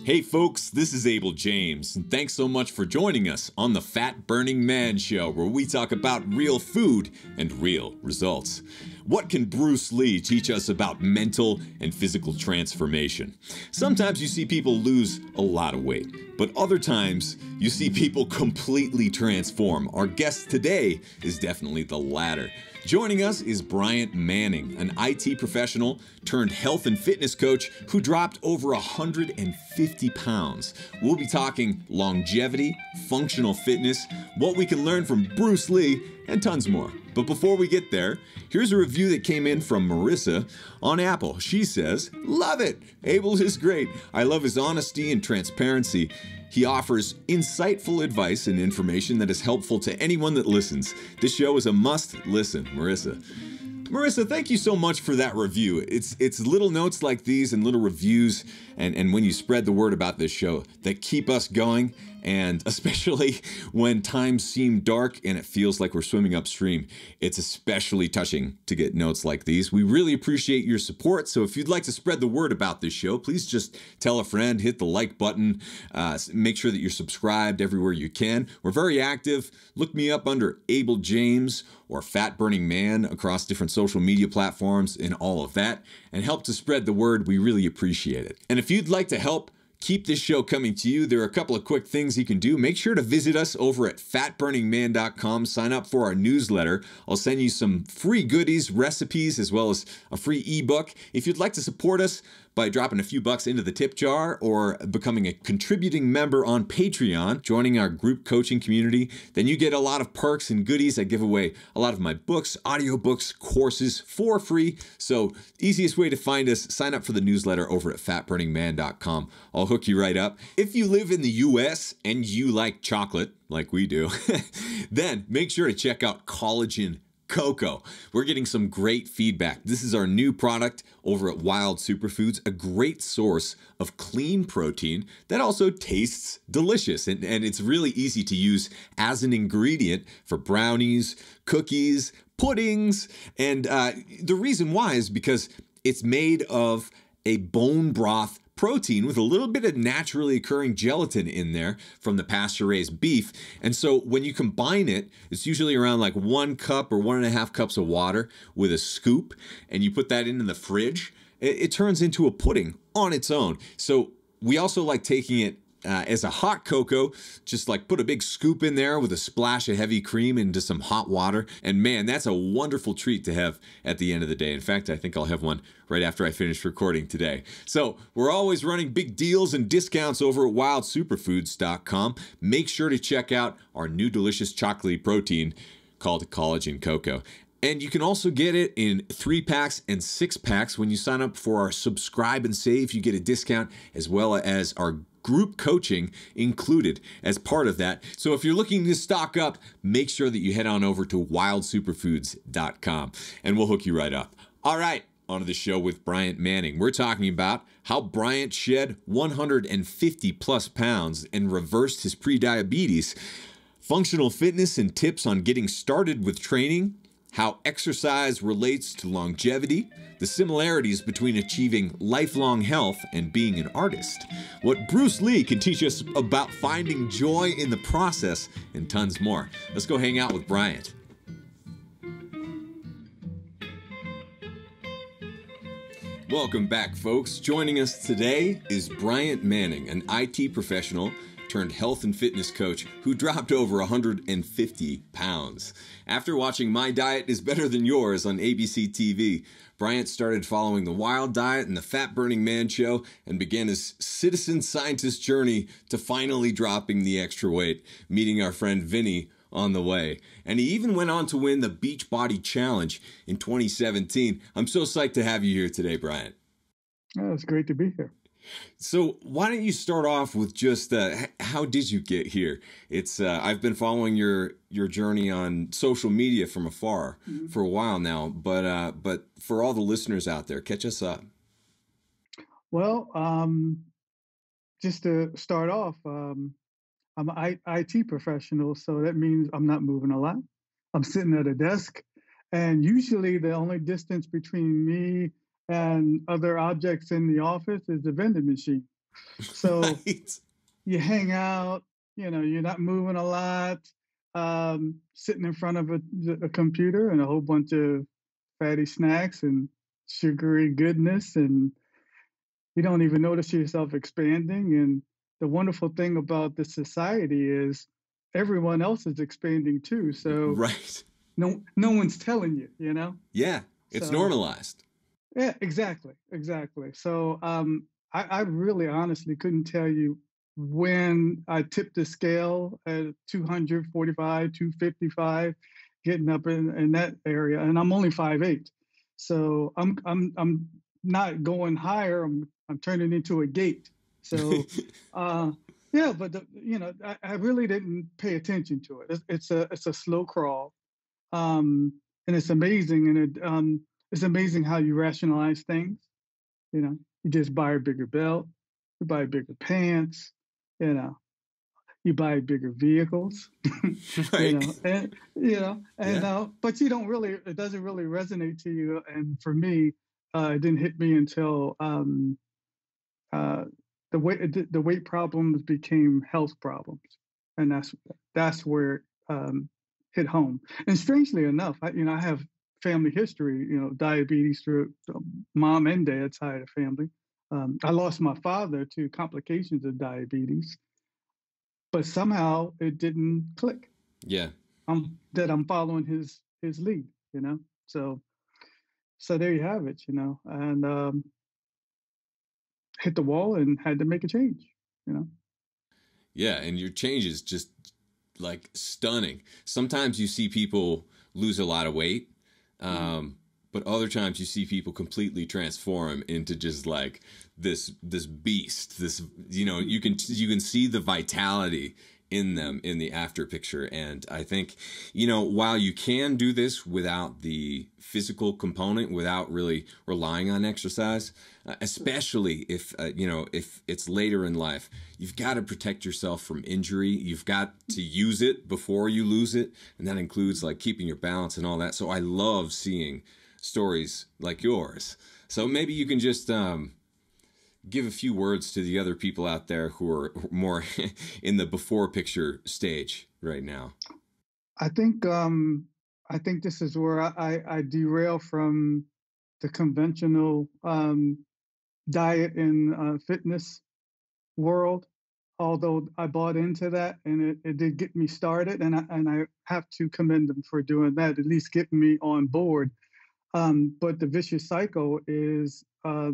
Hey folks, this is Abel James, and thanks so much for joining us on the Fat Burning Man Show, where we talk about real food and real results. What can Bruce Lee teach us about mental and physical transformation? Sometimes you see people lose a lot of weight, but other times you see people completely transform. Our guest today is definitely the latter. Joining us is Bryant Manning, an IT professional turned health and fitness coach who dropped over 150 pounds. We'll be talking longevity, functional fitness, what we can learn from Bruce Lee, and tons more. But before we get there, here's a review that came in from Marissa on Apple. She says, "Love it! Abel is great. I love his honesty and transparency. He offers insightful advice and information that is helpful to anyone that listens. This show is a must listen." Marissa. Marissa, thank you so much for that review. It's little notes like these and little reviews and when you spread the word about this show that keep us going, and especially when times seem dark and it feels like we're swimming upstream, it's especially touching to get notes like these. We really appreciate your support, so if you'd like to spread the word about this show, please just tell a friend, hit the like button, make sure that you're subscribed everywhere you can. We're very active. Look me up under Abel James or Fat Burning Man across different social media platforms and all of that, and help to spread the word. We really appreciate it. And if you'd like to help keep this show coming to you, there are a couple of quick things you can do. Make sure to visit us over at fatburningman.com. Sign up for our newsletter. I'll send you some free goodies, recipes, as well as a free ebook. If you'd like to support us by dropping a few bucks into the tip jar or becoming a contributing member on Patreon, joining our group coaching community, then you get a lot of perks and goodies. I give away a lot of my books, audiobooks, courses for free. So easiest way to find us, sign up for the newsletter over at fatburningman.com. I'll hook you right up. If you live in the US and you like chocolate, like we do, then make sure to check out Collagen Cocoa. We're getting some great feedback. This is our new product over at Wild Superfoods, a great source of clean protein that also tastes delicious. And it's really easy to use as an ingredient for brownies, cookies, puddings. And the reason why is because it's made of a bone broth protein with a little bit of naturally occurring gelatin in there from the pasture-raised beef. And so when you combine it, it's usually around like 1 cup or 1.5 cups of water with a scoop, and you put that in the fridge, it turns into a pudding on its own. So we also like taking it as a hot cocoa, just like put a big scoop in there with a splash of heavy cream into some hot water. And man, that's a wonderful treat to have at the end of the day. In fact, I think I'll have one right after I finish recording today. So we're always running big deals and discounts over at wildsuperfoods.com. Make sure to check out our new delicious chocolatey protein called Collagen Cocoa. And you can also get it in 3-packs and 6-packs. When you sign up for our Subscribe and Save, you get a discount, as well as our group coaching included as part of that. So if you're looking to stock up, make sure that you head on over to wildsuperfoods.com and we'll hook you right up. All right, on to the show with Bryant Manning. We're talking about how Bryant shed 150 plus pounds and reversed his prediabetes, functional fitness and tips on getting started with training, how exercise relates to longevity, the similarities between achieving lifelong health and being an artist, what Bruce Lee can teach us about finding joy in the process, and tons more. Let's go hang out with Bryant. Welcome back, folks. Joining us today is Bryant Manning, an IT professional turned health and fitness coach who dropped over 150 pounds. After watching My Diet is Better Than Yours on ABC TV, Bryant started following the Wild Diet and the Fat Burning Man Show and began his citizen scientist journey to finally dropping the extra weight, meeting our friend Vinny on the way. And he even went on to win the Beachbody Challenge in 2017. I'm so psyched to have you here today, Bryant. Oh, it's great to be here. So why don't you start off with just how did you get here? It's I've been following your journey on social media from afar for a while now, but for all the listeners out there, catch us up. Well, just to start off, I'm an IT professional, so that means I'm not moving a lot. I'm sitting at a desk, and usually the only distance between me and other objects in the office is the vending machine. So Right. you hang out, you're not moving a lot, sitting in front of a computer and a whole bunch of fatty snacks and sugary goodness, and you don't even notice yourself expanding. And the wonderful thing about this society is everyone else is expanding too. So Right. no one's telling you, you know? Yeah. It's So normalized. yeah, exactly. So I really honestly couldn't tell you when I tipped the scale at 245, 255, getting up in that area, and I'm only 5'8", so I'm not going higher. I'm turning into a gate. So uh, yeah, but I really didn't pay attention to it. It's a slow crawl, um, and it's amazing, and it's amazing how you rationalize things. You know, you just buy a bigger belt, you buy bigger pants, you know, you buy bigger vehicles, Right. and Yeah. but you don't really, it doesn't really resonate to you. And for me, it didn't hit me until uh, the weight problems became health problems, and that's where it hit home. And strangely enough, I have family history, diabetes through mom and dad's side of the family. I lost my father to complications of diabetes, but somehow it didn't click. Yeah. That I'm following his lead, So there you have it, and hit the wall and had to make a change, you know. Yeah. And your change is just like stunning. Sometimes you see people lose a lot of weight, Mm. but other times you see people completely transform into just like this beast. This you can see the vitality in them in the after picture. And I think, while you can do this without the physical component, without really relying on exercise, especially if it's later in life, you've got to protect yourself from injury. You've got to use it before you lose it, and that includes like keeping your balance and all that. So I love seeing stories like yours. So maybe you can just give a few words to the other people out there who are more in the before picture stage right now. I think this is where I derail from the conventional diet and fitness world. Although I bought into that, and it did get me started, and I have to commend them for doing that, at least getting me on board. But the vicious cycle is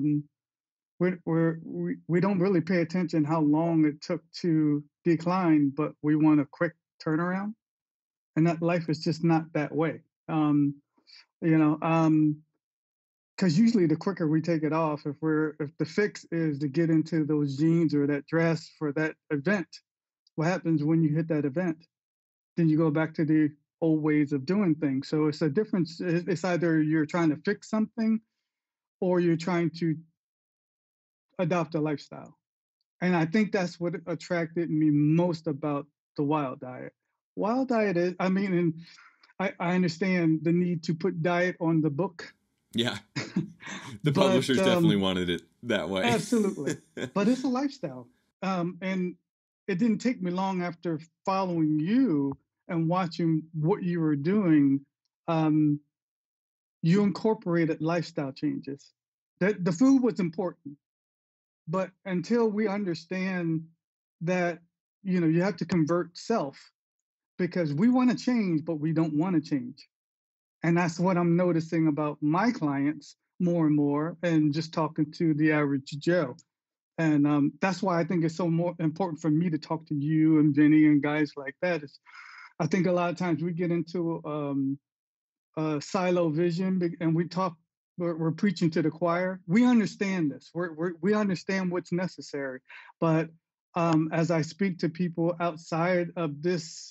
we don't really pay attention how long it took to decline, but we want a quick turnaround, and that life is just not that way. Um, you know, because usually the quicker we take it off, if the fix is to get into those jeans or that dress for that event, what happens when you hit that event? Then you go back to the old ways of doing things. So it's a difference. It's either you're trying to fix something or you're trying to adopt a lifestyle. And I think that's what attracted me most about the wild diet. Wild diet is, I mean, and I understand the need to put diet on the book, Yeah. The but publishers definitely wanted it that way. absolutely. But it's a lifestyle. And it didn't take me long after following you and watching what you were doing. Um, you incorporated lifestyle changes. That the food was important, but until we understand that, you have to convert self, because we want to change, but we don't want to change. And that's what I'm noticing about my clients more and more, and just talking to the average Joe. And that's why I think it's so more important for me to talk to you and Vinny and guys like that. I think a lot of times we get into silo vision, and we're preaching to the choir. We understand this. We understand what's necessary. But as I speak to people outside of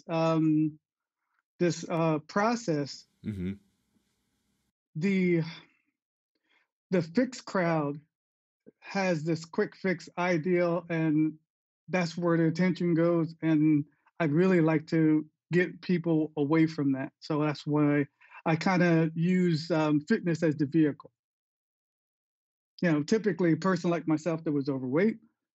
this process, Hmm. the the fixed crowd has this quick fix ideal, and that's where the attention goes. And I'd really like to get people away from that. So that's why I kind of use fitness as the vehicle. Typically a person like myself that was overweight,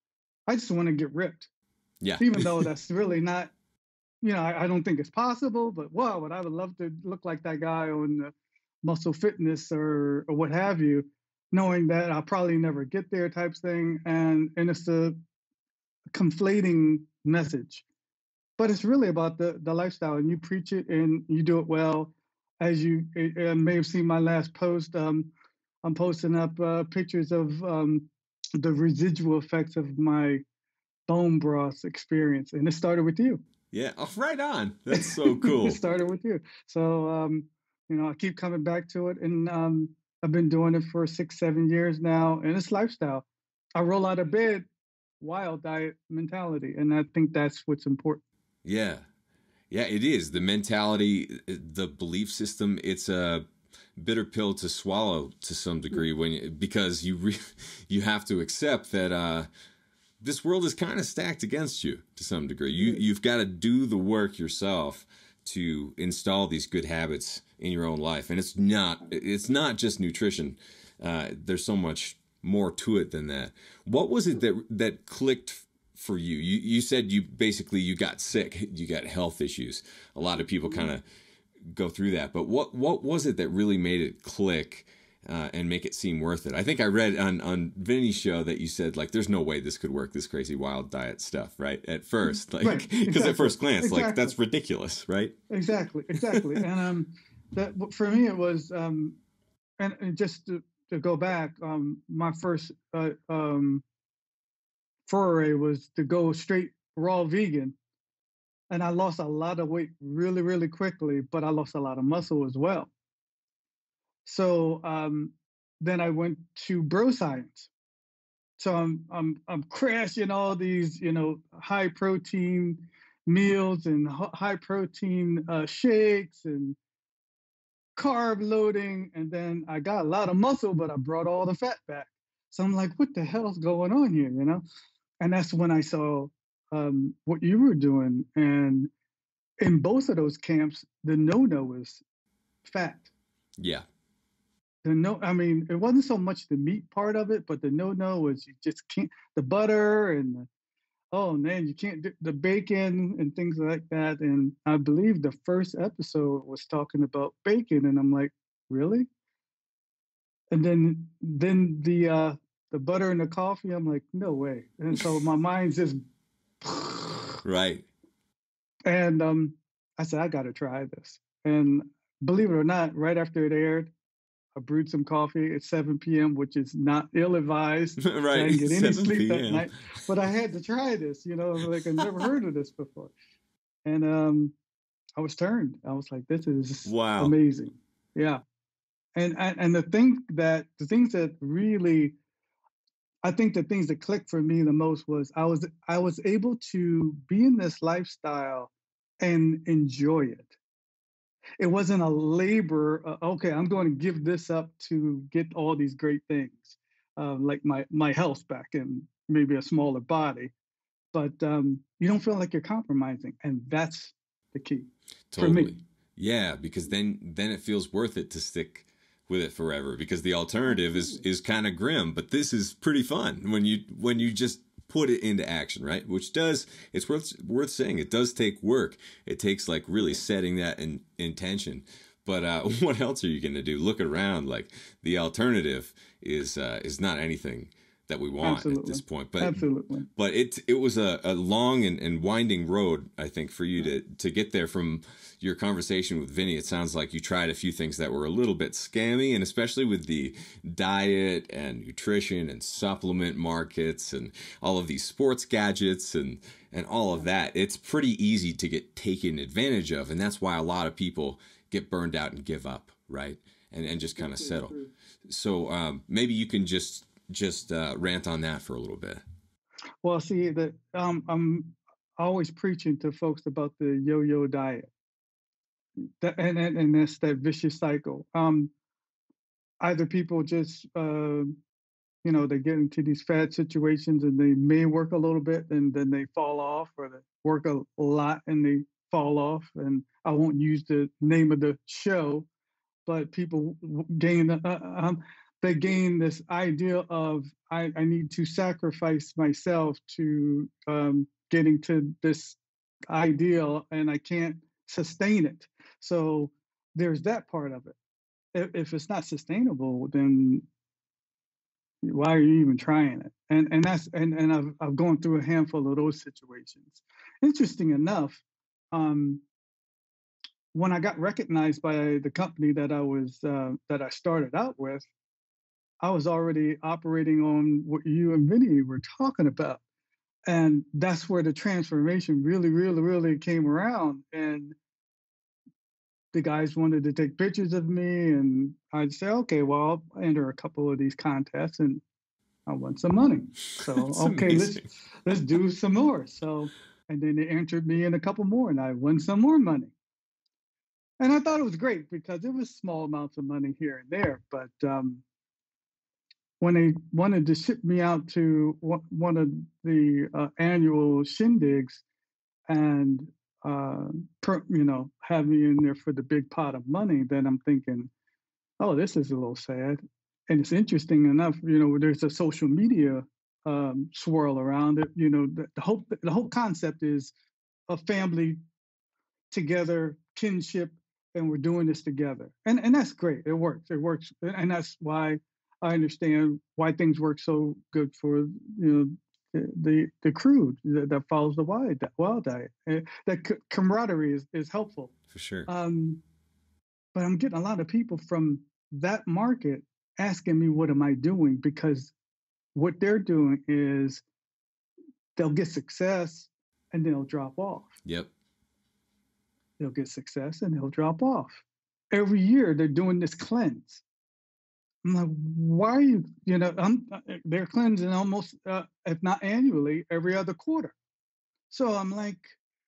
I just want to get ripped, Yeah. even though that's really not, I don't think it's possible, but wow, but I would love to look like that guy on Muscle Fitness or what have you, knowing that I'll probably never get there type thing. And it's a conflating message, but it's really about the lifestyle, and you preach it and you do it well. As you may have seen my last post, I'm posting up pictures of the residual effects of my bone broth experience, and it started with you. Yeah. Oh, right on. That's so cool. It started with you. So, I keep coming back to it, and I've been doing it for 6, 7 years now, and it's lifestyle. I roll out of bed, wild diet mentality, and I think that's what's important. Yeah. Yeah, it is. The mentality, the belief system, it's a bitter pill to swallow to some degree because you have to accept that this world is kind of stacked against you to some degree. You've got to do the work yourself to install these good habits in your own life, and it's not just nutrition. There's so much more to it than that. What was it that clicked for you? You said you got sick, you got health issues. A lot of people kind of go through that, but what was it that really made it click and make it seem worth it? I think I read on Vinny's show that you said, like, there's no way this could work, this crazy wild diet stuff, right? At first, like, because exactly. At first glance, exactly. Like, that's ridiculous, right? Exactly. And that for me it was, and just to go back, my first foray was to go straight raw vegan, and I lost a lot of weight really, really quickly, but I lost a lot of muscle as well. So then I went to bro science. So I'm crashing all these high protein meals and high protein shakes and carb loading, and then I got a lot of muscle, but I brought all the fat back. So I'm like, what the hell's going on here, And that's when I saw what you were doing, and in both of those camps, the no is fat. Yeah. I mean, it wasn't so much the meat part of it, but the no was you just can't, the butter and oh man, you can't do the bacon and things like that. And I believe the first episode was talking about bacon, and I'm like, really? And then the butter and the coffee, I'm like, no way. And so my mind's just right. And I said, I got to try this. And believe it or not, right after it aired, I brewed some coffee at 7 p.m., which is not ill-advised. Right. I didn't get any sleep that night, but I had to try this, like I never heard of this before. And I was turned. I was like, this is amazing. Yeah. And the things that really, I think the things that clicked for me the most was I was able to be in this lifestyle and enjoy it. It wasn't a labor. Okay, I'm going to give this up to get all these great things, like my health back and maybe a smaller body. But you don't feel like you're compromising, and that's the key for me. Yeah, because then it feels worth it to stick with it forever, because the alternative is kind of grim, but this is pretty fun when you just put it into action, right? It's worth saying, it does take work. It takes like really setting that intention. But what else are you going to do? Look around. Like, the alternative is not anything that we want at this point. But absolutely. But it was a long and winding road, I think, for you to get there. From your conversation with Vinny, it sounds like you tried a few things that were a little bit scammy, and especially with the diet and nutrition and supplement markets and all of these sports gadgets and all of that. It's pretty easy to get taken advantage of, and that's why a lot of people get burned out and give up, right? And just kind of settle. So maybe you can just rant on that for a little bit. Well, see, I'm always preaching to folks about the yo-yo diet, and that's that vicious cycle. Either people just they get into these fad situations and they may work a little bit and then they fall off, or they work a lot and they fall off. And I won't use the name of the show, but people gain. they gain this idea of I need to sacrifice myself to getting to this ideal, and I can't sustain it. So there's that part of it. If it's not sustainable, then why are you even trying it? And that's and I've gone through a handful of those situations. Interesting enough, um, when I got recognized by the company that I started out with, I was already operating on what you and Vinny were talking about. And that's where the transformation really, really, really came around. And the guys wanted to take pictures of me, and I'd say, okay, well, I'll enter a couple of these contests, and I won some money. So That's okay, amazing. let's do some more. So and then they entered me in a couple more, and I won some more money. And I thought it was great because it was small amounts of money here and there, but when they wanted to ship me out to one of the annual shindigs and have me in there for the big pot of money, then I'm thinking, oh, this is a little sad. And it's interesting enough, there's a social media swirl around it. The whole concept is a family together, kinship, and we're doing this together. And that's great. It works. It works. And that's why I understand why things work so good for the crew that follows the wild diet. That camaraderie is helpful. For sure. But I'm getting a lot of people from that market asking me what am I doing, because what they're doing is they'll get success and they'll drop off. Yep. They'll get success and they'll drop off. Every year they're doing this cleanse. I'm like, why are you, they're cleansing almost, if not annually, every other quarter. So I'm like,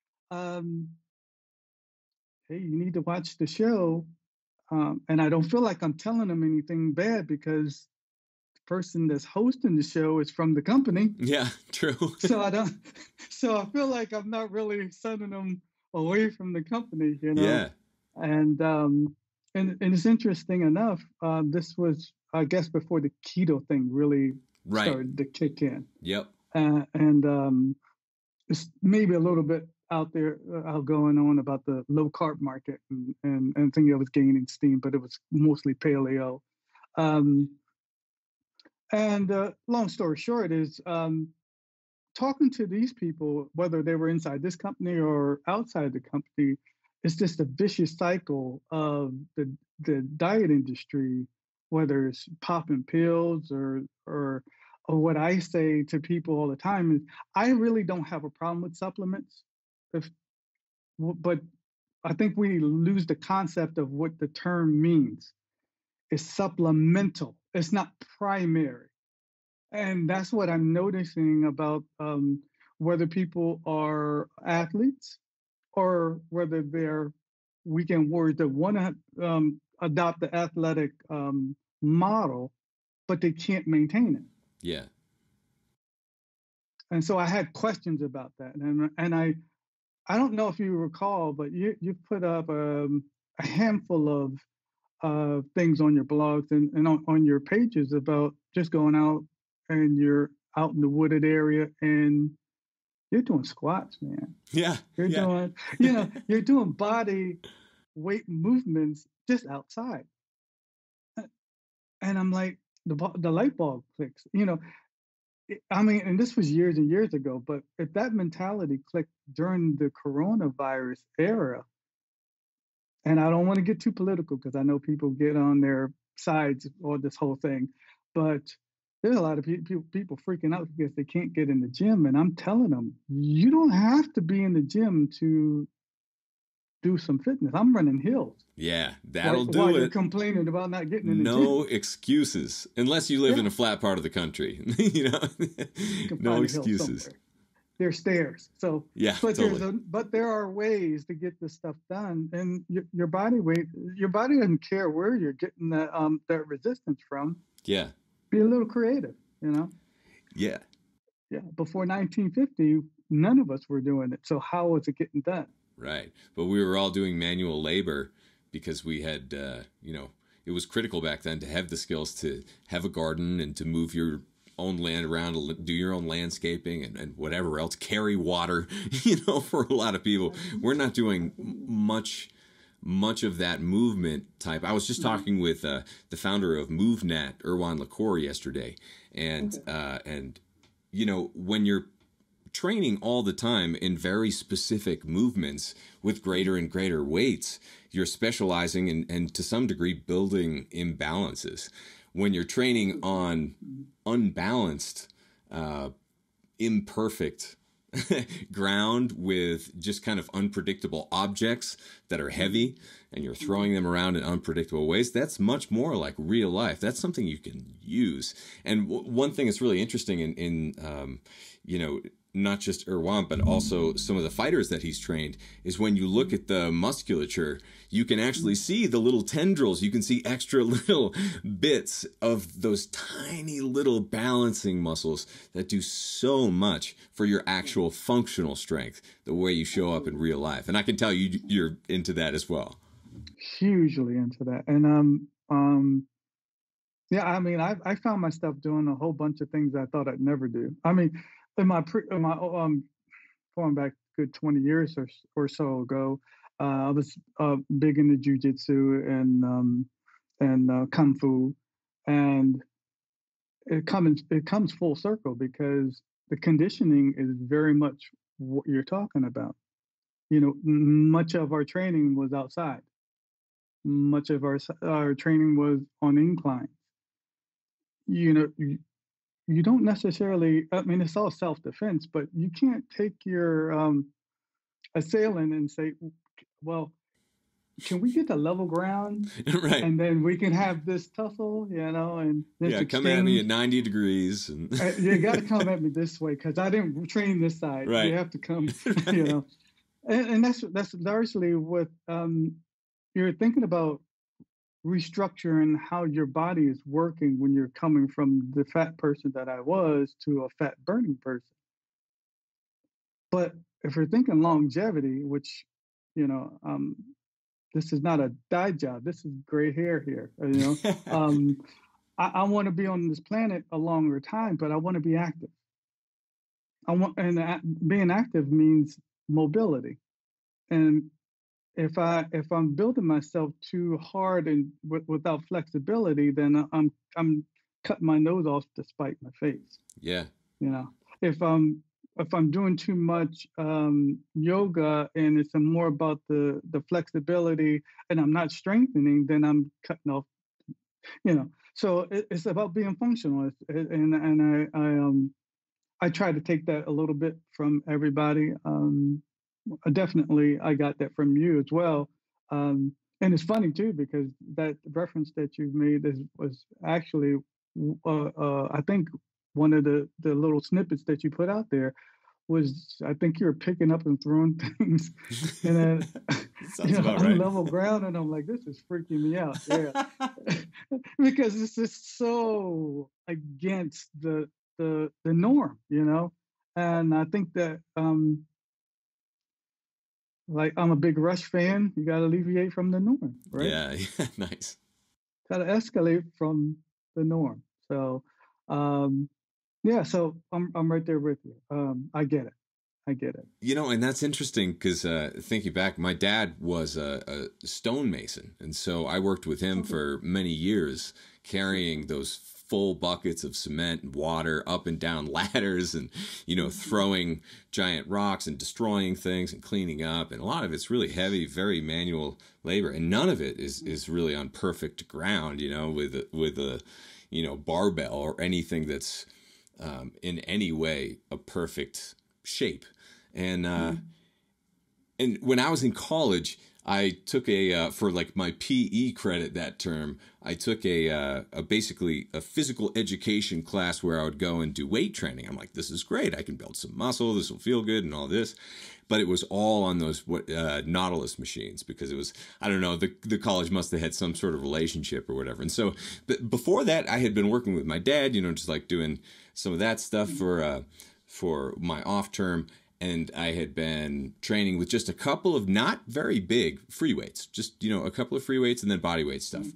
hey, you need to watch the show. And I don't feel like I'm telling them anything bad because the person that's hosting the show is from the company. Yeah, true. So I feel like I'm not really sending them away from the company, Yeah. And it's interesting enough. This was, I guess, before the keto thing really started to kick in. Yep. And it's maybe a little bit out there, going on about the low carb market, and thinking it was gaining steam, but it was mostly paleo. And long story short is, talking to these people, whether they were inside this company or outside the company, it's just a vicious cycle of the diet industry, whether it's popping pills or what I say to people all the time is, I really don't have a problem with supplements, but I think we lose the concept of what the term means. It's supplemental. It's not primary. And that's what I'm noticing about whether people are athletes or whether they're weekend warriors that want to adopt the athletic model, but they can't maintain it. Yeah. And so I had questions about that. And I don't know if you recall, but you put up a handful of things on your blogs and on your pages about just going out, and you're out in the wooded area and you're doing squats, man. Yeah. You're doing, you're doing body weight movements just outside. And I'm like, the light bulb clicks, I mean, and this was years and years ago, but if that mentality clicked during the coronavirus era, and I don't want to get too political because I know people get on their sides or this whole thing, but there's a lot of people freaking out because they can't get in the gym. And I'm telling them, you don't have to be in the gym to do some fitness. I'm running hills. Yeah, that'll do while it. You're complaining about not getting in the gym. No excuses, unless you live in a flat part of the country. No excuses. There's stairs. So yeah, but totally. But there are ways to get this stuff done, and your body doesn't care where you're getting that resistance from. Yeah. Be a little creative, Yeah. Yeah. Before 1950, none of us were doing it. So how was it getting done? Right. But we were all doing manual labor because we had, it was critical back then to have the skills to have a garden and to move your own land around, to do your own landscaping and whatever else, carry water. For a lot of people, we're not doing much of that movement type. I was just talking with the founder of MoveNet, Erwan Lacour, yesterday, and when you're training all the time in very specific movements with greater and greater weights, you're specializing and to some degree building imbalances. When you're training on unbalanced, imperfect ground with just kind of unpredictable objects that are heavy and you're throwing them around in unpredictable ways, that's much more like real life. That's something you can use. And one thing that's really interesting in not just Erwan, but also some of the fighters that he's trained, is when you look at the musculature, you can actually see the little tendrils. You can see extra little bits of those tiny little balancing muscles that do so much for your actual functional strength, the way you show up in real life. And I can tell you're into that as well. Hugely into that. And yeah, I mean, I found myself doing a whole bunch of things I thought I'd never do. I mean, in my going back a good 20 years or so ago, I was big into jujitsu and kung fu, and it comes full circle because the conditioning is very much what you're talking about. Much of our training was outside. Much of our training was on incline. You don't necessarily, I mean, it's all self-defense, but you can't take your assailant and say, well, can we get to level ground? Right. And then we can have this tussle, and come at me at 90 degrees. And you got to come at me this way because I didn't train this side. Right. You have to come, And that's largely what you're thinking about, restructuring how your body is working when you're coming from the fat person that I was to a fat burning person. But if we're thinking longevity, which, this is not a dye job, this is gray hair here, I want to be on this planet a longer time, but I want to be active. Being active means mobility. And if I'm building myself too hard and without flexibility, then I'm cutting my nose off to spite my face. Yeah. If I'm doing too much yoga and it's more about the flexibility and I'm not strengthening, then I'm cutting off. So it's about being functional, and I try to take that a little bit from everybody. Definitely, I got that from you as well. And it's funny too, because that reference that you made was actually, I think, one of the little snippets that you put out there was, I think you were picking up and throwing things and then on level ground, and I'm like, this is freaking me out. Yeah. Because it's just so against the norm, and I think that like, I'm a big Rush fan. You got to alleviate from the norm, right? Yeah, nice. Got to escalate from the norm. So, yeah. So I'm right there with you. I get it. And that's interesting because thinking back, my dad was a stonemason, and so I worked with him for many years, carrying those full buckets of cement and water up and down ladders and, throwing giant rocks and destroying things and cleaning up. And a lot of it's really heavy, very manual labor. And none of it is really on perfect ground, with a barbell or anything that's in any way a perfect shape. And when I was in college, I took for like my PE credit that term, I took basically a physical education class where I would go and do weight training. I'm like, this is great. I can build some muscle. This will feel good and all this. But it was all on those Nautilus machines because it was, I don't know, the college must have had some sort of relationship or whatever. And so before that, I had been working with my dad, just like doing some of that stuff for my off term. And I had been training with just a couple of not very big free weights, just, a couple of free weights and then body weight stuff.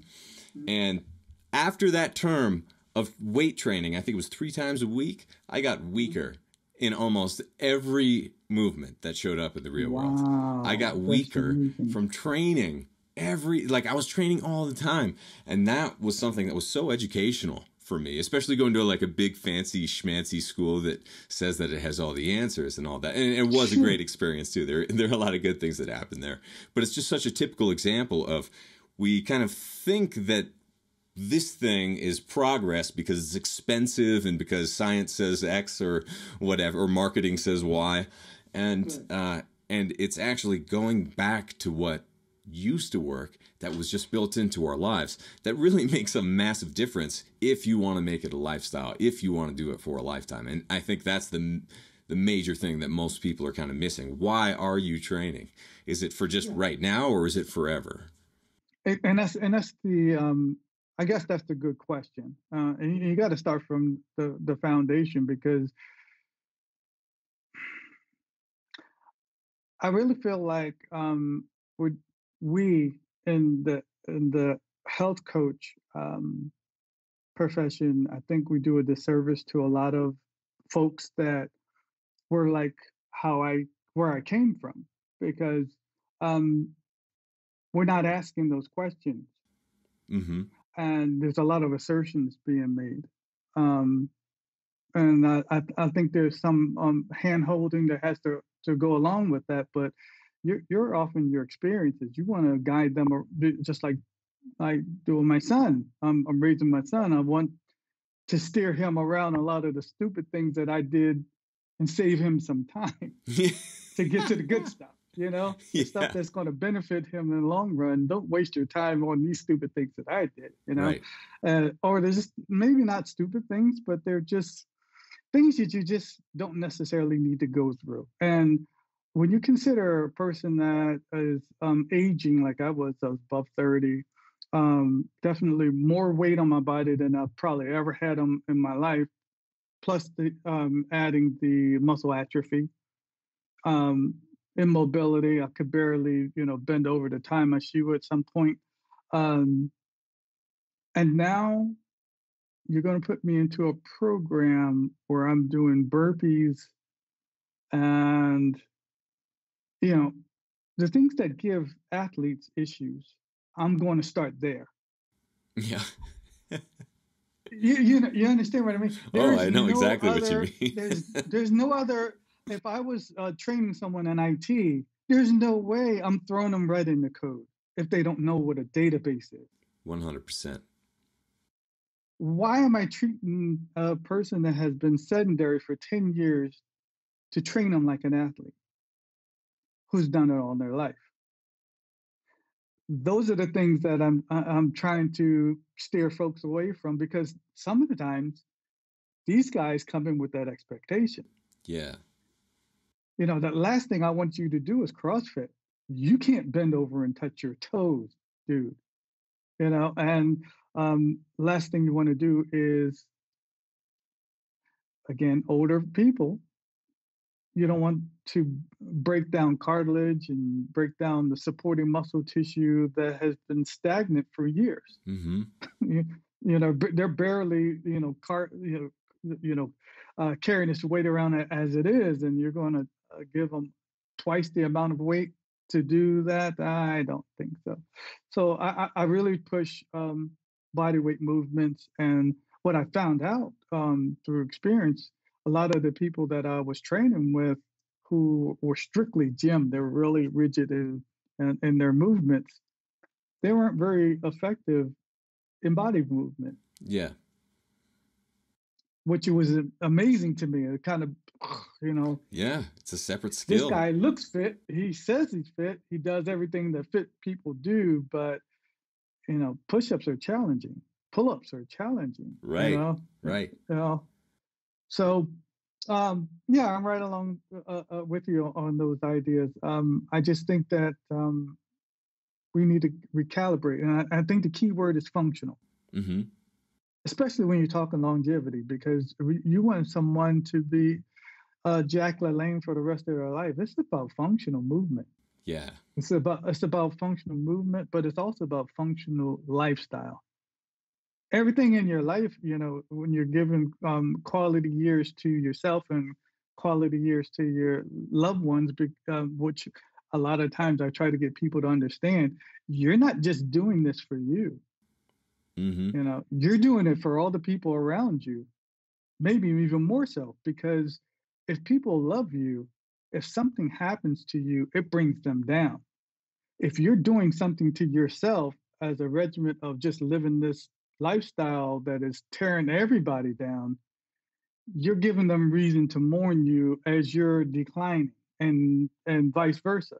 And after that term of weight training, I think it was 3 times a week, I got weaker in almost every movement that showed up in the real world. I got weaker from training I was training all the time. And that was something that was so educational for me, especially going to like a big fancy schmancy school that says that it has all the answers and all that. And it was a great experience too. There are a lot of good things that happen there, but it's just such a typical example of, we kind of think that this thing is progress because it's expensive and because science says X or whatever, or marketing says Y. And it's actually going back to what used to work, that was just built into our lives, that really makes a massive difference if you want to make it a lifestyle, if you want to do it for a lifetime. And I think that's the major thing that most people are kind of missing. Why are you training? Is it for just right now, or is it forever? And that's the I guess that's the good question. And you got to start from the foundation, because I really feel like we in the health coach profession, I think we do a disservice to a lot of folks that were like where I came from, because we're not asking those questions. Mm-hmm. And there's a lot of assertions being made. And I think there's some hand holding that has to go along with that. But you're often your experiences. You want to guide them, or just like I do with my son. I'm raising my son. I want to steer him around a lot of the stupid things that I did and save him some time to get to the good stuff. The stuff that's going to benefit him in the long run. Don't waste your time on these stupid things that I did, Right. Or they're just maybe not stupid things, but they're just things that you just don't necessarily need to go through. And when you consider a person that is aging, like I was above 30, definitely more weight on my body than I've probably ever had in my life, plus the adding the muscle atrophy, immobility. I could barely, bend over to tie my shoe at some point. And now you're going to put me into a program where I'm doing burpees and, the things that give athletes issues. I'm going to start there. Yeah. You understand what I mean? I know exactly what you mean. There's no other. If I was training someone in IT, there's no way I'm throwing them right in the code if they don't know what a database is. 100%. Why am I treating a person that has been sedentary for 10 years to train them like an athlete who's done it all their life? Those are the things that I'm trying to steer folks away from, because some of the times these guys come in with that expectation. Yeah. The last thing I want you to do is CrossFit. You can't bend over and touch your toes, dude. And last thing you want to do is, again, older people. You don't want to break down cartilage and break down the supporting muscle tissue that has been stagnant for years. Mm-hmm. They're barely, carrying this weight around as it is, and you're going to give them twice the amount of weight to do that. I don't think so. So I really push body weight movements, and what I found out through experience, a lot of the people that I was training with who were strictly gym, they were really rigid in their movements. They weren't very effective in body movement. Yeah. Which was amazing to me. It kind of, Yeah, it's a separate skill. This guy looks fit. He says he's fit. He does everything that fit people do, but, push-ups are challenging. Pull-ups are challenging. Right, right. So, yeah, I'm right along with you on those ideas. I just think that we need to recalibrate. And I think the key word is functional. Mm-hmm. Especially when you're talking longevity, because you want someone to be Jack LaLanne for the rest of their life. It's about functional movement. Yeah. It's about functional movement, but it's also about functional lifestyle. everything in your life, when you're giving quality years to yourself and quality years to your loved ones, which a lot of times I try to get people to understand, you're not just doing this for you. Mm-hmm. You're doing it for all the people around you, maybe even more so, because if people love you, if something happens to you, it brings them down. If you're doing something to yourself as a regiment of just living this lifestyle that is tearing everybody down, you're giving them reason to mourn you as you're declining, and vice versa.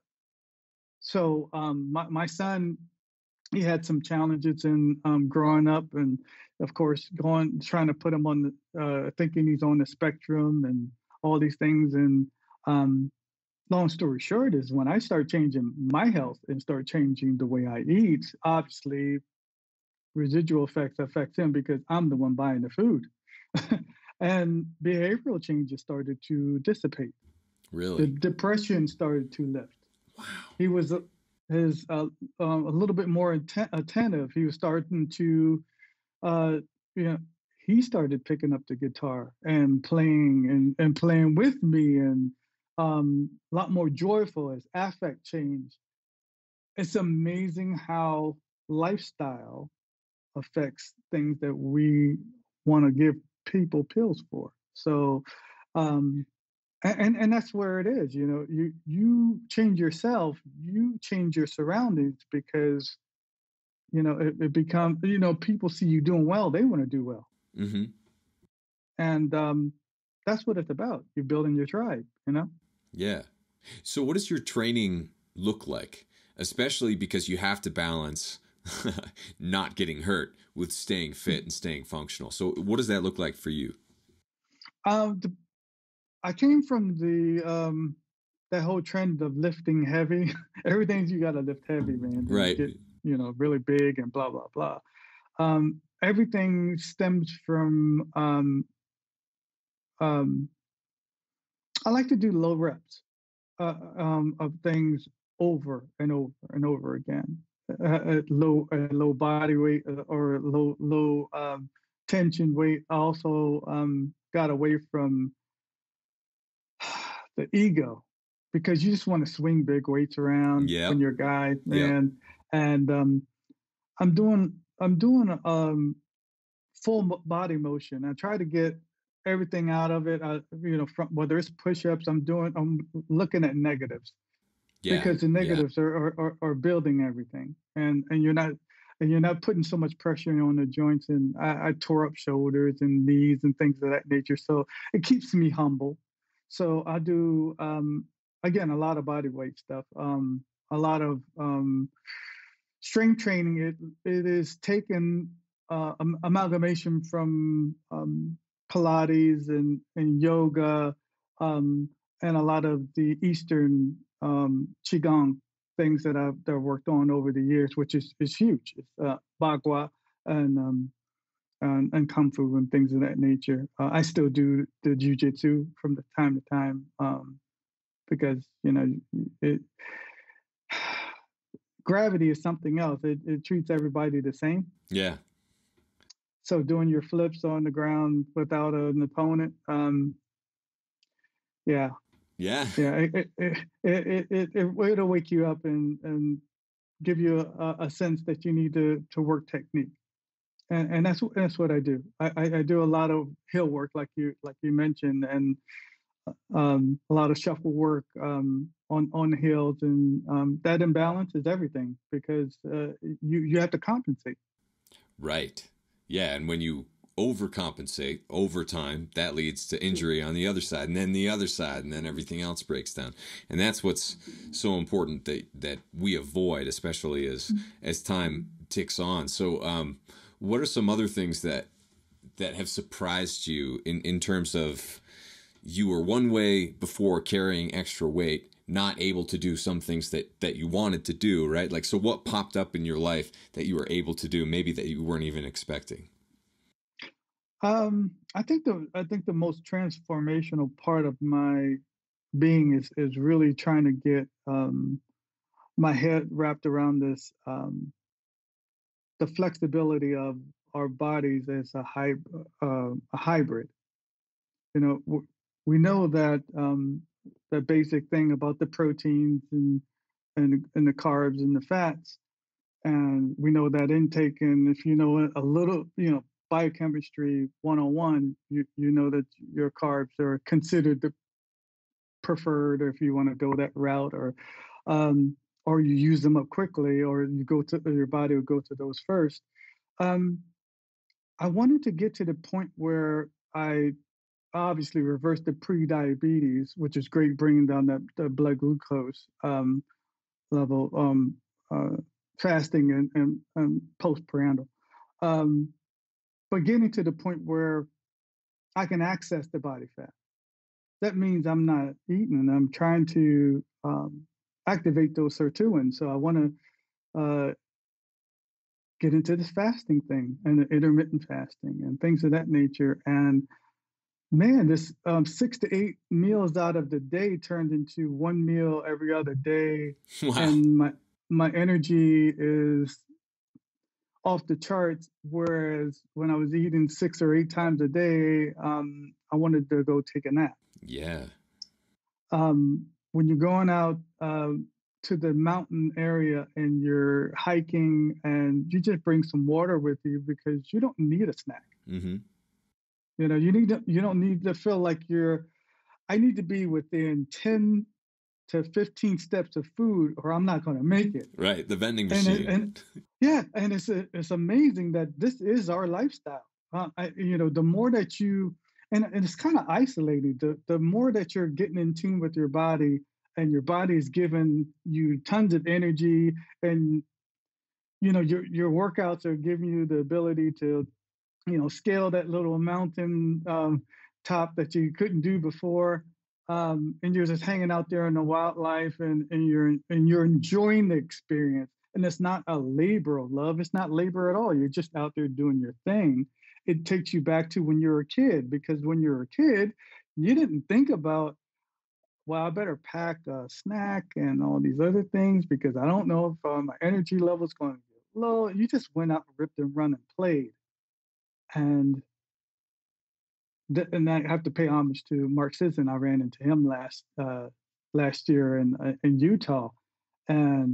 So my son, he had some challenges in growing up, and of course going trying to put him on the thinking he's on the spectrum and all these things. And um, long story short is when I start changing my health and start changing the way I eat, obviously residual effects affect him because I'm the one buying the food. And behavioral changes started to dissipate. The Really? depression started to lift. Wow. He was his a little bit more attentive. He was starting to uh, you know he started picking up the guitar and playing and playing with me, and a lot more joyful as affect changed. It's amazing how lifestyle affects things that we want to give people pills for. So, um, and that's where it is. You change yourself, you change your surroundings, because it becomes, people see you doing well, they want to do well, Mm-hmm. and that's what it's about. You're building your tribe. Yeah. So, what does your training look like? Especially because you have to balance not getting hurt with staying fit and staying functional. So, what does that look like for you? The I came from the that whole trend of lifting heavy. Everything's you got to lift heavy, man, to Right. get really big and blah blah blah. Everything stems from um, I like to do low reps of things over and over and over again at low body weight, or low tension weight. I also got away from the ego, because you just want to swing big weights around when Yep. you're a guy, Yep. man. And I'm doing full body motion. I try to get everything out of it. From whether it's push-ups, I'm looking at negatives, Yeah. because the Yeah. negatives are building everything, and you're not putting so much pressure on the joints. And I tore up shoulders and knees and things of that nature, so it keeps me humble. So I do, again, a lot of body weight stuff, a lot of strength training. It is taken amalgamation from Pilates and yoga, um, and a lot of the Eastern qigong things that I've worked on over the years, which is huge. It's bagua and and kung fu and things of that nature. I still do the jujitsu from the time to time, because it gravity is something else. It treats everybody the same. Yeah. So doing your flips on the ground without an opponent, yeah, Yeah. yeah, it'll wake you up and give you a sense that you need to work technique. And that's what I do. I do a lot of hill work, like you mentioned, and a lot of shuffle work on the hills, and that imbalance is everything, because you have to compensate. Right. Yeah. And when you overcompensate over time, that leads to injury on the other side, and then the other side, and then everything else breaks down. And that's what's so important that we avoid, especially as time ticks on. So, what are some other things that have surprised you in terms of you were one way before carrying extra weight, not able to do some things that you wanted to do, right? Like, so what popped up in your life that you were able to do, maybe that you weren't even expecting? I think the most transformational part of my being is really trying to get my head wrapped around this, the flexibility of our bodies as a hybrid. You know, we know that the basic thing about the proteins and the carbs and the fats, and we know that intake. And if you know a little, biochemistry 101, you know that your carbs are considered the preferred, or if you want to go that route, um, or you use them up quickly, or your body will go to those first. Um, I wanted to get to the point where I obviously reversed the pre-diabetes, which is great, bringing down the blood glucose level, uh, fasting and postprandial. Um, but getting to the point where I can access the body fat. That means I'm not eating, and I'm trying to activate those sirtuins. So I want to get into this fasting thing and the intermittent fasting and things of that nature. And man, this 6 to 8 meals out of the day turned into one meal every other day, Wow. and my energy is off the charts. Whereas when I was eating 6 or 8 times a day, I wanted to go take a nap. Yeah. When you're going out to the mountain area and you're hiking, and you just bring some water with you because you don't need a snack. Mm-hmm. You don't need to feel like I need to be within 10 to 15 steps of food or I'm not going to make it. Right. The vending And machine. yeah, and it's amazing that this is our lifestyle. The more that and it's kind of isolating. The more that you're getting in tune with your body, and your body is giving you tons of energy, and your workouts are giving you the ability to scale that little mountain top that you couldn't do before. And you're just hanging out there in the wildlife, and you're enjoying the experience. And it's not a labor of love. It's not labor at all. You're just out there doing your thing. It takes you back to when you were a kid, because when you were a kid, you didn't think about, well, I better pack a snack and all these other things because I don't know if my energy level is going to get low. You just went out, ripped and run and played. And and I have to pay homage to Mark Sisson. I ran into him last year in Utah, and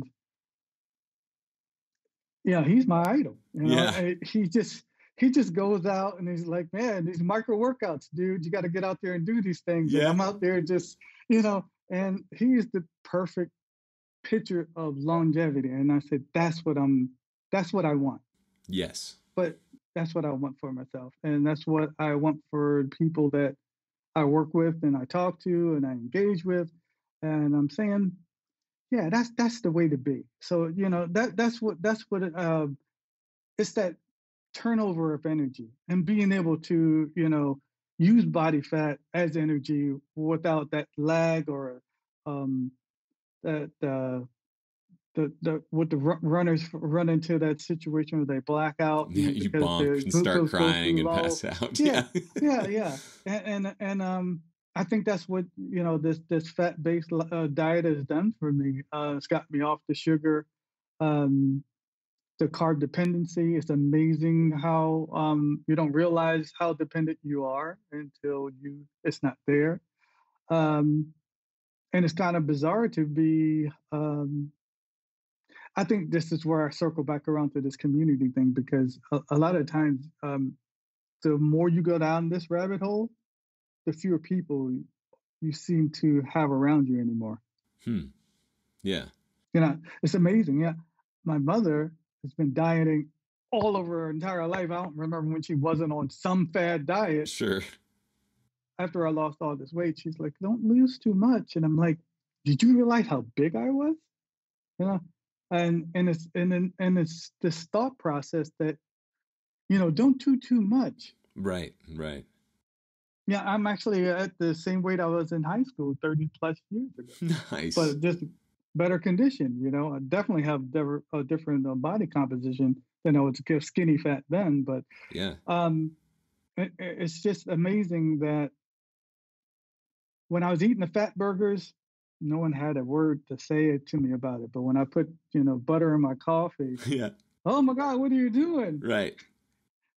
he's my idol. Yeah. He just goes out and he's like, man, these micro workouts, dude, you got to get out there and do these things. And Yeah. I'm out there just, and he is the perfect picture of longevity. And I said, that's what I want. Yes. But that's what I want for myself, and that's what I want for people that I work with and I talk to and I engage with. And I'm saying, yeah, that's the way to be. So that's what it's that turnover of energy, and being able to use body fat as energy without that lag, or that what the runners run into, that situation where they black out Yeah, you because bonk their and start glucose goes crying too and low. pass out. Yeah, Yeah. yeah. And I think that's what this fat based diet has done for me. It's got me off the sugar, um, the carb dependency. It's amazing how you don't realize how dependent you are until it's not there. Um, and it's kind of bizarre to be. I think this is where I circle back around to this community thing, because a lot of times, the more you go down this rabbit hole, the fewer people you seem to have around you anymore. Yeah. It's amazing. Yeah. My mother has been dieting all over her entire life. I don't remember when she wasn't on some fad diet. Sure. After I lost all this weight, she's like, don't lose too much. And I'm like, did you realize how big I was? You know, and it's this thought process that, don't do too much. Right. Right. Yeah, I'm actually at the same weight I was in high school 30 plus years ago, Nice. but just better condition. I definitely have a different body composition than I was skinny fat then. But Yeah. it's just amazing that when I was eating the fat burgers, no one had a word to say it to me about it. But when I put butter in my coffee, Yeah. oh my God, what are you doing? Right.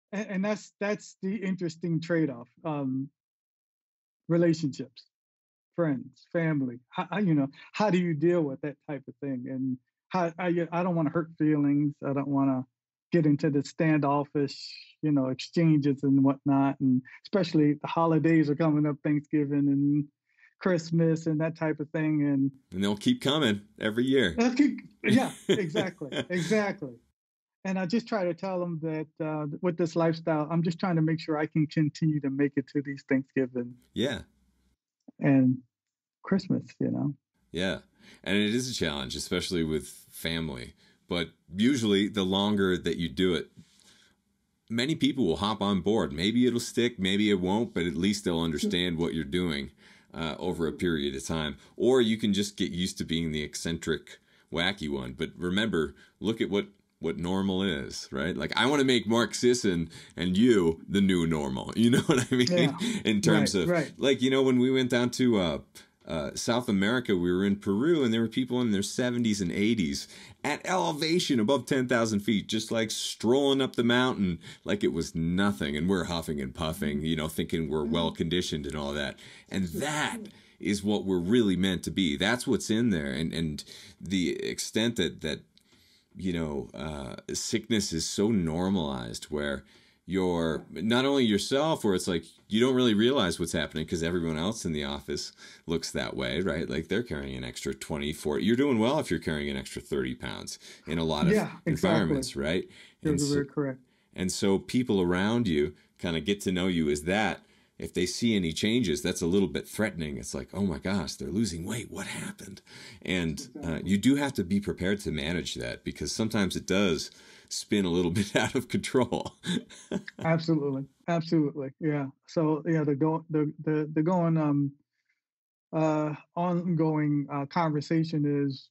and that's the interesting trade-off. Relationships, friends, family. How do you deal with that type of thing? And how I don't want to hurt feelings. I don't want to get into the standoffish, exchanges and whatnot. And especially the holidays are coming up, Thanksgiving and Christmas and that type of thing. And they'll keep coming every year. Yeah, exactly, exactly. And I just try to tell them that with this lifestyle, I'm just trying to make sure I can continue to make it to these Thanksgiving. Yeah. And Christmas, Yeah. And it is a challenge, especially with family. But usually the longer that you do it, many people will hop on board. Maybe it'll stick, maybe it won't, but at least they'll understand what you're doing over a period of time. Or you can just get used to being the eccentric, wacky one. But remember, look at what normal is, right? Like, I want to make Mark Sisson and you the new normal. You know what I mean? Yeah. In terms of, right. like, when we went down to South America, we were in Peru, and there were people in their 70s and 80s at elevation above 10,000 feet, just like strolling up the mountain like it was nothing. And we're huffing and puffing, thinking we're well conditioned and all that. And that is what we're really meant to be. That's what's in there. And the extent that sickness is so normalized where you're not only yourself, where it's like you don't really realize what's happening because everyone else in the office looks that way, right? Like they're carrying an extra 20, 40. You're doing well if you're carrying an extra 30 pounds in a lot of environments, right? You're very correct. And so people around you kind of get to know you as that. If they see any changes, that's a little bit threatening. It's like, oh my gosh, they're losing weight. What happened? And you do have to be prepared to manage that, because sometimes it does spin a little bit out of control. Absolutely. Yeah. So yeah, the ongoing conversation is,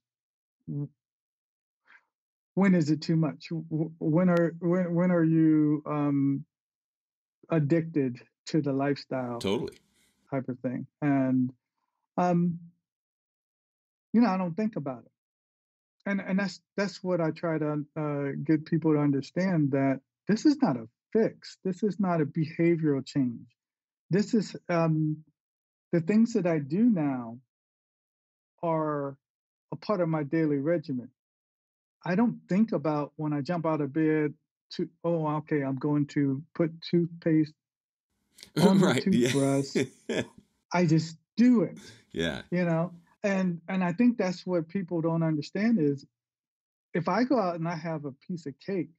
when is it too much? When are you addicted to the lifestyle? Totally. Type of thing. And I don't think about it. And that's what I try to get people to understand, that this is not a fix. This is not a behavioral change. This is the things that I do now are a part of my daily regimen. I don't think about, when I jump out of bed, I'm going to put toothpaste on my toothbrush. Yeah. I just do it. Yeah. And I think that's what people don't understand is, if I go out and I have a piece of cake,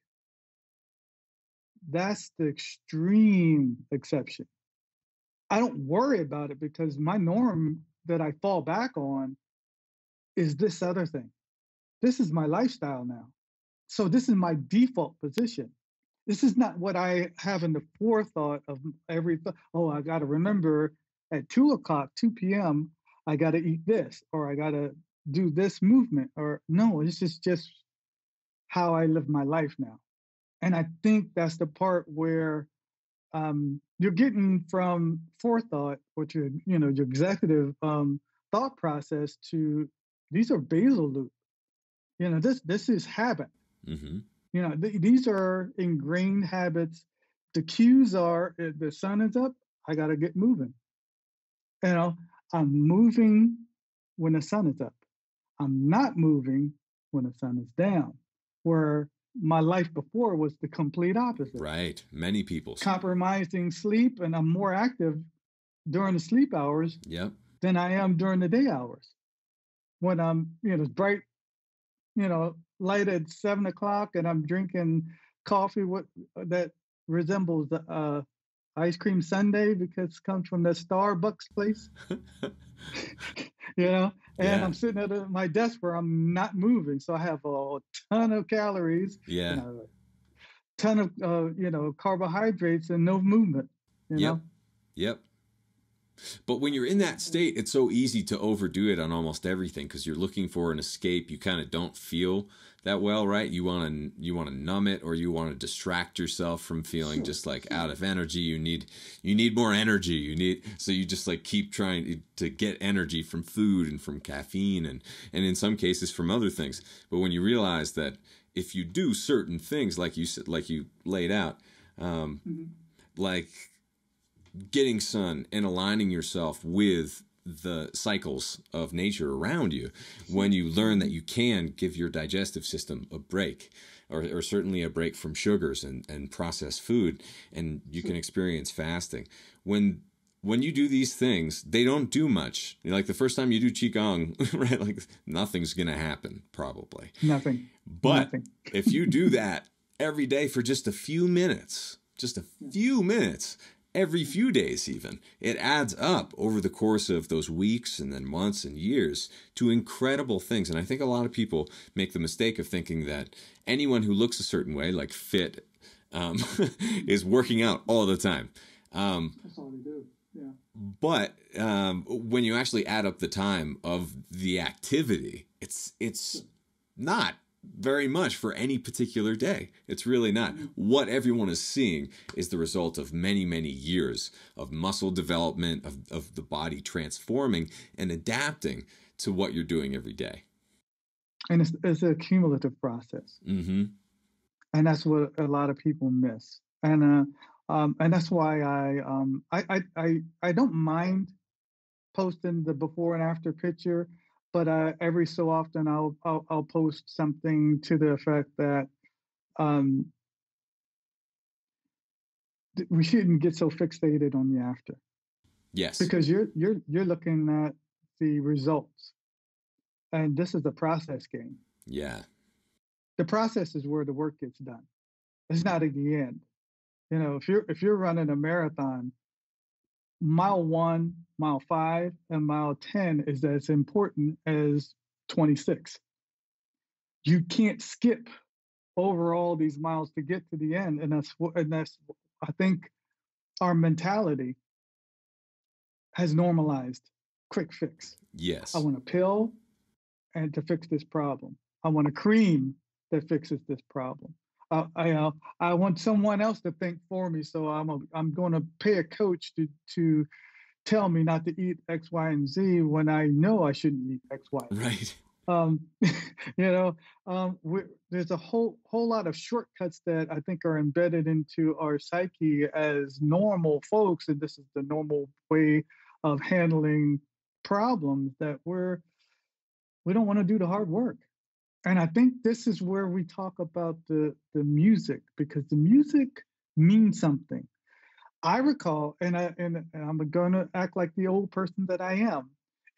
that's the extreme exception. I don't worry about it, because my norm that I fall back on is this other thing. This is my lifestyle now. So this is my default position. This is not what I have in the forethought of everything. Oh, I got to remember at 2 p.m., I got to eat this, or I got to do this movement, or no, this is just how I live my life now. And I think that's the part where you're getting from forethought, which your executive thought process, to these are basal loop. This is habit. Mm-hmm. These are ingrained habits. The cues are, if the sun is up, I got to get moving. I'm moving when the sun is up. I'm not moving when the sun is down, where my life before was the complete opposite. Right. Many people. Compromising sleep, and I'm more active during the sleep hours than I am during the day hours. When I'm, it's bright, light at 7 o'clock, and I'm drinking coffee that resembles ice cream sundae, because it comes from the Starbucks place. And I'm sitting at my desk where I'm not moving, so I have a ton of calories, a ton of carbohydrates, and no movement. Yep. But when you're in that state, it's so easy to overdo it on almost everything, because you're looking for an escape. You kind of don't feel that well, right? You want to numb it, or you want to distract yourself from feeling just like out of energy. You need more energy. So you just like keep trying to get energy from food and from caffeine and in some cases from other things. But when you realize that if you do certain things, like you laid out, Um, Hmm. like getting sun and aligning yourself with the cycles of nature around you. When you learn that you can give your digestive system a break, or certainly a break from sugars and processed food, and you can experience fasting. When you do these things, they don't do much. Like the first time you do qigong, right? Like nothing's gonna happen probably. Nothing. But Nothing. if you do that every day for just a few minutes, every few days even, it adds up over the course of those weeks and then months and years to incredible things. And I think a lot of people make the mistake of thinking that anyone who looks a certain way, like fit, um, is working out all the time. That's all they do. Yeah. But when you actually add up the time of the activity, it's not very much for any particular day. It's really not. What everyone is seeing is the result of many, many years of muscle development, of the body transforming and adapting to what you're doing every day. And it's a cumulative process. Mm-hmm. And that's what a lot of people miss. And that's why I don't mind posting the before and after picture, but every so often I'll post something to the effect that um, we shouldn't get so fixated on the after, Yes. because you're looking at the results, and this is a process game. Yeah. The process is where the work gets done. It's not at the end. You know, if you're running a marathon, mile 1, mile 5, and mile 10 is as important as 26. You can't skip over all these miles to get to the end, and that's I think our mentality has normalized quick fix. I Yes. want a pill and to fix this problem. I want a cream that fixes this problem. I want someone else to think for me, so I'm going to pay a coach to tell me not to eat X, Y, and Z when I know I shouldn't eat X, Y, and Z. Right. You know, there's a whole lot of shortcuts that I think are embedded into our psyche as normal folks, and this is the normal way of handling problems, that we don't want to do the hard work. And I think this is where we talk about the music, because the music means something. I recall, and I'm gonna act like the old person that I am.